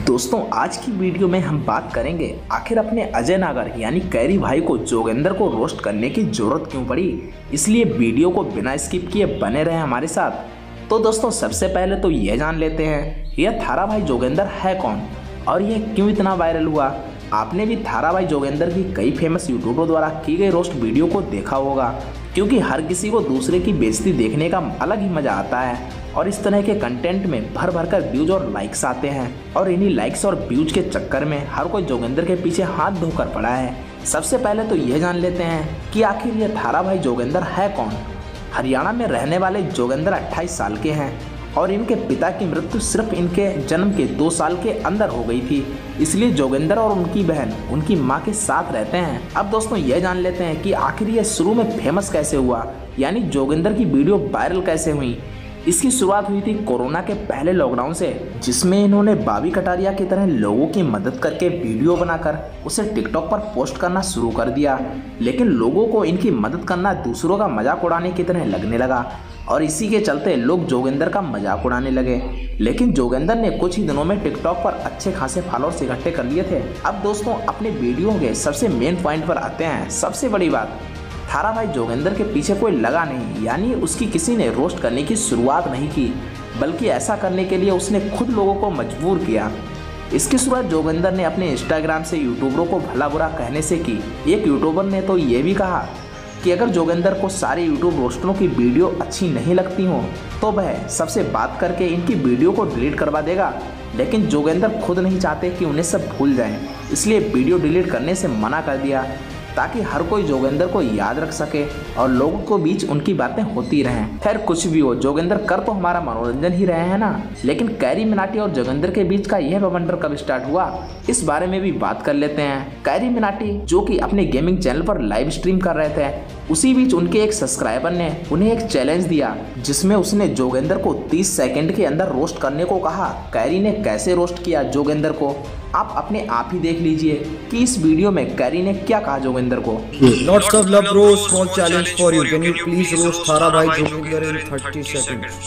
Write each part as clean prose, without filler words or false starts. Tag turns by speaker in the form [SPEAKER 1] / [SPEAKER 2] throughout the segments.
[SPEAKER 1] दोस्तों आज की वीडियो में हम बात करेंगे आखिर अपने अजय नागर यानी कैरी भाई को जोगिंदर को रोस्ट करने की जरूरत क्यों पड़ी। इसलिए वीडियो को बिना स्किप किए बने रहे हमारे साथ। तो दोस्तों सबसे पहले तो ये जान लेते हैं यह थारा भाई जोगिंदर है कौन और यह क्यों इतना वायरल हुआ। आपने भी थारा भाई जोगिंदर की कई फेमस यूट्यूबर द्वारा की गई रोस्ट वीडियो को देखा होगा, क्योंकि हर किसी को दूसरे की बेइज्जती देखने का अलग ही मजा आता है और इस तरह के कंटेंट में भर भर कर व्यूज और लाइक्स आते हैं और इन्हीं लाइक्स और व्यूज के चक्कर में हर कोई जोगिंदर के पीछे हाथ धोकर पड़ा है। सबसे पहले तो यह जान लेते हैं कि आखिर ये थारा भाई जोगिंदर है कौन। हरियाणा में रहने वाले जोगिंदर 28 साल के हैं और इनके पिता की मृत्यु सिर्फ इनके जन्म के 2 साल के अंदर हो गई थी, इसलिए जोगिंदर और उनकी बहन उनकी मां के साथ रहते हैं। अब दोस्तों यह जान लेते हैं कि आखिर ये शुरू में फेमस कैसे हुआ, यानी जोगिंदर की वीडियो वायरल कैसे हुई। इसकी शुरुआत हुई थी कोरोना के पहले लॉकडाउन से, जिसमें इन्होंने बाबी कटारिया की तरह लोगों की मदद करके वीडियो बनाकर उसे टिकटॉक पर पोस्ट करना शुरू कर दिया। लेकिन लोगों को इनकी मदद करना दूसरों का मजाक उड़ाने की तरह लगने लगा और इसी के चलते लोग जोगिंदर का मजाक उड़ाने लगे। लेकिन जोगिंदर ने कुछ ही दिनों में टिकटॉक पर अच्छे खासे फॉलोअर्स इकट्ठे कर लिए थे। अब दोस्तों अपने वीडियो के सबसे मेन पॉइंट पर आते हैं। सबसे बड़ी बात, थारा भाई जोगिंदर के पीछे कोई लगा नहीं, यानी उसकी किसी ने रोस्ट करने की शुरुआत नहीं की, बल्कि ऐसा करने के लिए उसने खुद लोगों को मजबूर किया। इसकी शुरुआत जोगिंदर ने अपने इंस्टाग्राम से यूट्यूबरों को भला बुरा कहने से की। एक यूट्यूबर ने तो ये भी कहा कि अगर जोगिंदर को सारे यूट्यूब रोस्टरों की वीडियो अच्छी नहीं लगती हो तो वह सबसे बात करके इनकी वीडियो को डिलीट करवा देगा। लेकिन जोगिंदर खुद नहीं चाहते कि उन्हें सब भूल जाएं, इसलिए वीडियो डिलीट करने से मना कर दिया ताकि हर कोई जोगिंदर को याद रख सके और लोगों को बीच उनकी बातें होती रहें। खैर कुछ भी हो, जोगिंदर कर तो हमारा मनोरंजन ही रहे हैं ना। लेकिन कैरी मिनाटी और जोगिंदर के बीच का यह बवंडर कब स्टार्ट हुआ, इस बारे में भी बात कर लेते हैं। कैरी मिनाटी जो कि अपने गेमिंग चैनल पर लाइव स्ट्रीम कर रहे थे, उसी बीच उनके एक सब्सक्राइबर ने उन्हें एक चैलेंज दिया, जिसमें उसने जोगिंदर को 30 सेकंड के अंदर रोस्ट करने को कहा। कैरी ने कैसे रोस्ट किया जोगिंदर को आप अपने आप ही देख लीजिए कि इस वीडियो में कैरी ने क्या कहा जोगिंदर को।
[SPEAKER 2] Lots of love bro, small challenge for you. Can you please roast थारा भाई जोगिंदर in 30 seconds?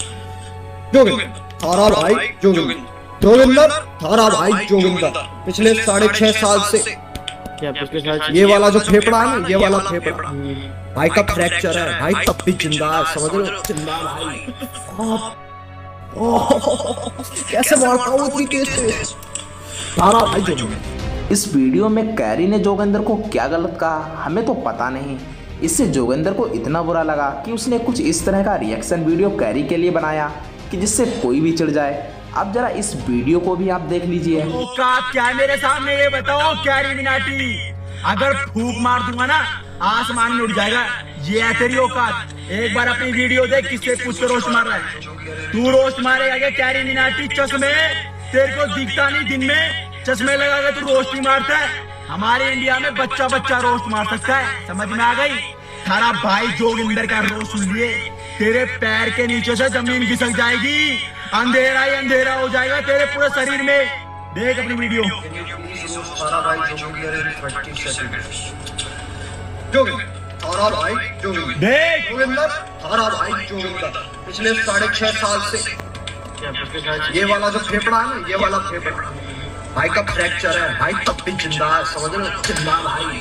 [SPEAKER 2] जोगिंदर, थारा भाई जोगिंदर, थारा भाई जोगिंदर पिछले 6.5 साल से क्या पिछले साल ये वाला जो फेफड़ा है ना, ये वाला फेफड़ा भाई का फ्रैक्चर है भाई, तब भी जिंदा है, समझ रहे हो? जिंदा भाई। कैसे मारता हूँ इतनी तेज से थारा भाई जोगिंदर।
[SPEAKER 1] इस वीडियो में कैरी ने जोगिंदर को क्या गलत कहा हमें तो पता नहीं। इससे जोगिंदर को इतना बुरा लगा कि उसने कुछ इस तरह का रिएक्शन वीडियो कैरी के लिए बनाया कि जिससे कोई भी चिढ़ जाए। अब जरा इस वीडियो को भी आप देख लीजिए।
[SPEAKER 3] औकात क्या मेरे सामने ये बताओ कैरी मिनाटी, अगर फूंक मार दूंगा ना आसमान में उड़ जाएगा। ये है तेरी औकात। एक बार अपनी वीडियो देख किससे पूछ के रोस्ट मार रहा है। तू रोस्ट मारेगा क्या कैरी मिनाटी? चश्मे तेरे को दिखता नहीं, दिन में चश्मे लगा के तू रोस्ट ही मारता है। हमारे इंडिया में बच्चा बच्चा रोस्ट मार सकता है, समझ में आ गई? थारा भाई जोगिंदर का रोस्ट सुन लिए, तेरे पैर के नीचे से जमीन खिसक जाएगी, अंधेरा ही अंधेरा हो जाएगा तेरे पूरे शरीर में। देख अपनी वीडियो।
[SPEAKER 2] थारा भाई जोगिंदर in 30 seconds. जोगिंदर, थारा भाई जोगिंदर,
[SPEAKER 3] देख
[SPEAKER 2] जोगिंदर, थारा भाई जोगिंदर पिछले 6.5 साल से क्या पिछले साल ये वाला जो फेफड़ा है ना, ये वाला फेफड़ा भाई का फ्रैक्चर है भाई, तब भी जिंदा है, समझ रहे हो? जिंदा भाई।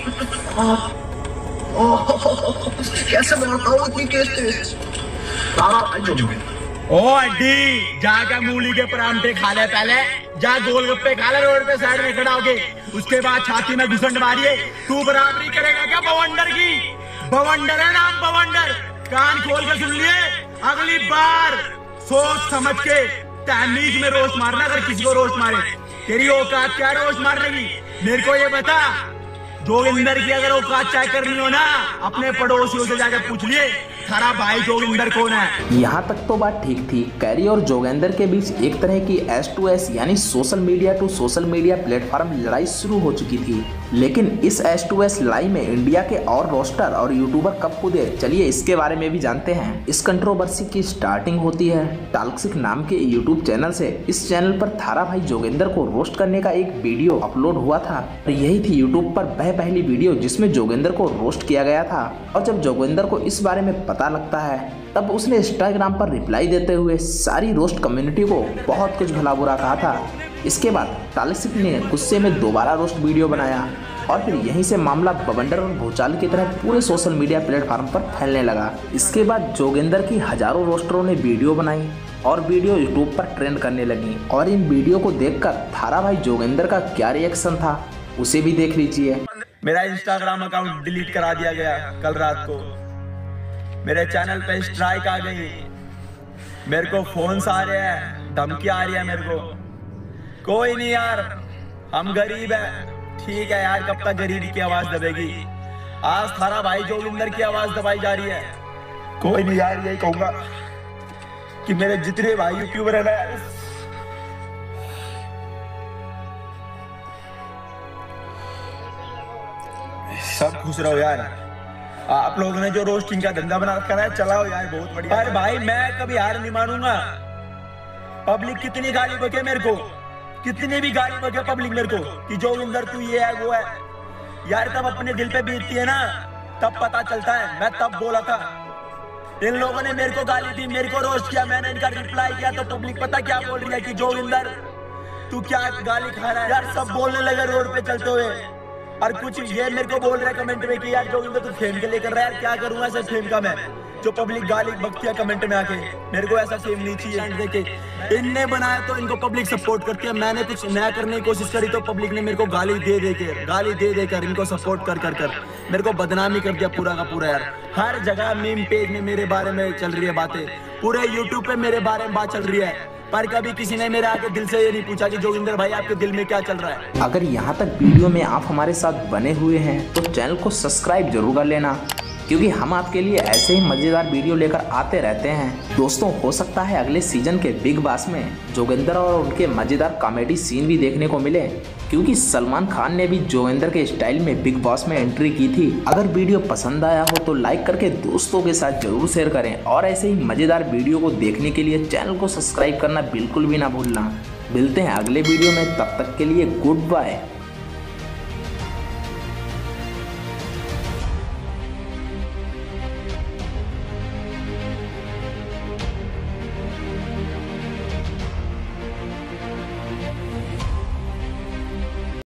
[SPEAKER 2] कैसे मारता हूँ इतनी तेज थारा भाई जोगिंदर।
[SPEAKER 3] ओ अड्डी, जाकर मूली के परांठे खा ले, पहले जा गोलगप्पे खा ले रोड पे साइड में खड़ा होके, उसके बाद छाती में घुसंड मारिए। तू बराबरी करेगा क्या बवंडर की? बवंडर है नाम, बवंडर। कान खोल के सुन लिए, अगली बार सोच समझ के तहमीज में रोस्ट मारना। अगर किसी को रोस्ट मारे, तेरी औकात क्या रोस्ट मारने की? मेरे को ये बता। जोगिंदर की अगर औकात चेक करनी हो ना, अपने पड़ोसियों से जाकर पूछ लिए थारा भाई जोगिंदर कौन है।
[SPEAKER 1] यहाँ तक तो बात ठीक थी। कैरी और जोगिंदर के बीच एक तरह की S2S यानी social media to social media platform लड़ाई शुरू हो चुकी थी। लेकिन इस S2S लड़ाई में इंडिया के और रोस्टर और यूट्यूबर कब कूदे, चलिए इसके बारे में भी जानते हैं। इस कंट्रोवर्सी की स्टार्टिंग होती है टॉक्सिक नाम के यूट्यूब चैनल से। इस चैनल पर थारा भाई जोगिंदर को रोस्ट करने का एक वीडियो अपलोड हुआ था और यही थी यूट्यूब पर वह पहली वीडियो जिसमें जोगिंदर को रोस्ट किया गया था। और जब जोगिंदर को इस बारे में पता लगता है तब उसने इंस्टाग्राम पर रिप्लाई देते हुए सारी रोस्ट कम्युनिटी को बहुत कुछ भला बुरा कहा था। इसके बाद तालिक ने गुस्से में दोबारा रोस्ट वीडियो बनाया और फिर यहीं से मामला बवंडर और भूचाल की तरह पूरे सोशल मीडिया प्लेटफॉर्म पर फैलने लगा। इसके बाद जोगिंदर की हजारों रोस्टरों ने वीडियो बनाई और वीडियो यूट्यूब पर ट्रेंड करने लगी। और इन वीडियो को देखकर थारा भाई जोगिंदर का क्या रिएक्शन था उसे भी देख लीजिए।
[SPEAKER 3] मेरा इंस्टाग्राम अकाउंट डिलीट करा दिया गया कल रात को। मेरे चैनल पे स्ट्राइक आ गई, मेरे को फोन्स आ रहे हैं, धमकी आ रही है मेरे को। कोई नहीं यार, हम गरीब है, ठीक है यार, कब तक गरीबी की आवाज दबेगी। आज थारा भाई जोगिंदर की आवाज दबाई जा रही है। कोई नहीं यार, यही कहूंगा कि मेरे जितने भाई यूट्यूबर है सब खुश रहो यार। आप लोगों ने जो रोस्टिंग का धंधा बना रखा है चलाओ यार, बहुत बढ़िया। अरे भाई मैं कभी हार नहीं मानूंगा। पब्लिक कितनी गाली बके मेरे को, कितनी भी गाली बके पब्लिक मेरे को कि जोगिंदर तू ये है वो है यार, तब अपने दिल पे बीतती है ना, तब पता चलता है। मैं तब बोला था, इन लोगों ने मेरे को गाली दी, मेरे को रोस्ट किया, मैंने इनका रिप्लाई किया तो पब्लिक पता क्या बोल रही है कि जोगिंदर तू क्या गाली खा रहा है यार। सब बोलने लगे रोड पे चलते हुए, और कुछ ये मेरे को बोल रहे हैं कमेंट में कि यार जोगिंदर तू फेम के लिए कर रहा है यार। क्या करूंगा सर फेम का मैं, जो पब्लिक गाली बकती है कमेंट में आके। मेरे को ऐसा फेम नहीं चाहिए। देखे इनने बनाया तो इनको पब्लिक सपोर्ट करती है, मैंने कुछ नया करने की कोशिश करी तो पब्लिक ने मेरे को गाली दे देकर इनको सपोर्ट कर मेरे को बदनामी कर दिया पूरा का पूरा यार। हर जगह मीम पेज में मेरे बारे में चल रही है बातें, पूरे यूट्यूब पे मेरे बारे में बात चल रही है, पर कभी किसी ने मेरे आके दिल से ये नहीं पूछा कि जोगिंदर भाई आपके दिल में क्या चल रहा है।
[SPEAKER 1] अगर यहाँ तक वीडियो में आप हमारे साथ बने हुए हैं तो चैनल को सब्सक्राइब जरूर कर लेना, क्योंकि हम आपके लिए ऐसे ही मजेदार वीडियो लेकर आते रहते हैं। दोस्तों हो सकता है अगले सीजन के बिग बॉस में जोगिंदर और उनके मजेदार कॉमेडी सीन भी देखने को मिले, क्योंकि सलमान खान ने भी जोगिंदर के स्टाइल में बिग बॉस में एंट्री की थी। अगर वीडियो पसंद आया हो तो लाइक करके दोस्तों के साथ जरूर शेयर करें, और ऐसे ही मजेदार वीडियो को देखने के लिए चैनल को सब्सक्राइब करना बिल्कुल भी ना भूलना। मिलते हैं अगले वीडियो में, तब तक के लिए गुड बाय।